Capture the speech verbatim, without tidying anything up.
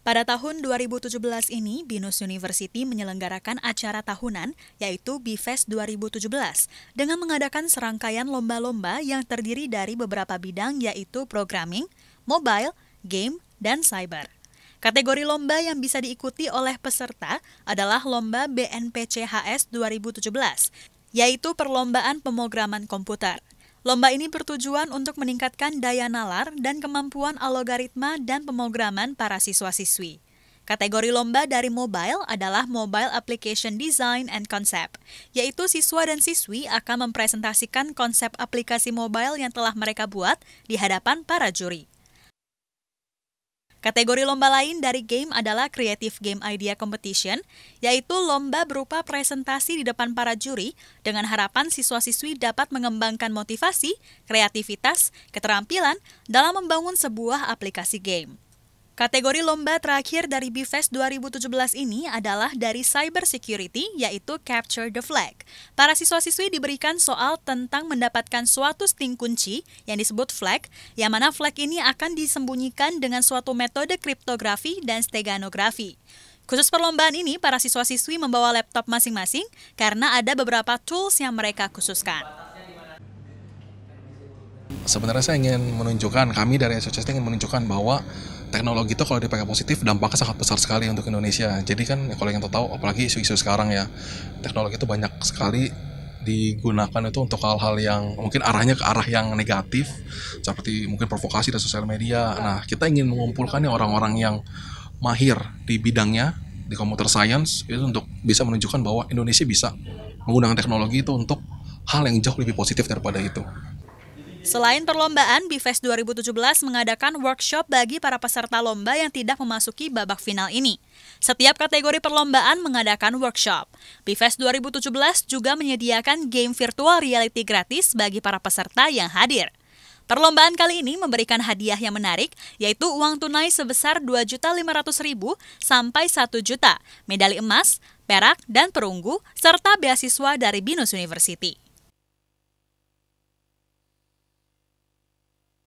Pada tahun dua ribu tujuh belas ini, BINUS University menyelenggarakan acara tahunan, yaitu Beefest dua ribu tujuh belas, dengan mengadakan serangkaian lomba-lomba yang terdiri dari beberapa bidang, yaitu programming, mobile, game, dan cyber. Kategori lomba yang bisa diikuti oleh peserta adalah lomba B N P C H S dua ribu tujuh belas, yaitu perlombaan pemrograman komputer. Lomba ini bertujuan untuk meningkatkan daya nalar dan kemampuan algoritma dan pemrograman para siswa-siswi. Kategori lomba dari mobile adalah Mobile Application Design and Concept, yaitu siswa dan siswi akan mempresentasikan konsep aplikasi mobile yang telah mereka buat di hadapan para juri. Kategori lomba lain dari game adalah Creative Game Idea Competition, yaitu lomba berupa presentasi di depan para juri dengan harapan siswa-siswi dapat mengembangkan motivasi, kreativitas, keterampilan dalam membangun sebuah aplikasi game. Kategori lomba terakhir dari Beefest dua ribu tujuh belas ini adalah dari Cyber Security, yaitu Capture the Flag. Para siswa-siswi diberikan soal tentang mendapatkan suatu string kunci yang disebut flag, yang mana flag ini akan disembunyikan dengan suatu metode kriptografi dan steganografi. Khusus perlombaan ini, para siswa-siswi membawa laptop masing-masing karena ada beberapa tools yang mereka khususkan. Sebenarnya saya ingin menunjukkan, kami dari S O C S ingin menunjukkan bahwa teknologi itu kalau dipakai positif dampaknya sangat besar sekali untuk Indonesia. Jadi kan kalau yang tahu, apalagi isu-isu sekarang ya, teknologi itu banyak sekali digunakan itu untuk hal-hal yang mungkin arahnya ke arah yang negatif, seperti mungkin provokasi dan sosial media. Nah, kita ingin mengumpulkan orang-orang yang mahir di bidangnya, di computer science, itu untuk bisa menunjukkan bahwa Indonesia bisa menggunakan teknologi itu untuk hal yang jauh lebih positif daripada itu. Selain perlombaan, Beefest dua ribu tujuh belas mengadakan workshop bagi para peserta lomba yang tidak memasuki babak final ini. Setiap kategori perlombaan mengadakan workshop. Beefest dua ribu tujuh belas juga menyediakan game virtual reality gratis bagi para peserta yang hadir. Perlombaan kali ini memberikan hadiah yang menarik, yaitu uang tunai sebesar dua juta lima ratus ribu sampai satu juta, medali emas, perak, dan perunggu, serta beasiswa dari BINUS University.